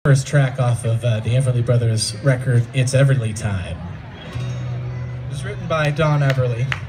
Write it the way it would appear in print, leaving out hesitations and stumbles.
First track off of the Everly Brothers record, It's Everly Time. It was written by Don Everly.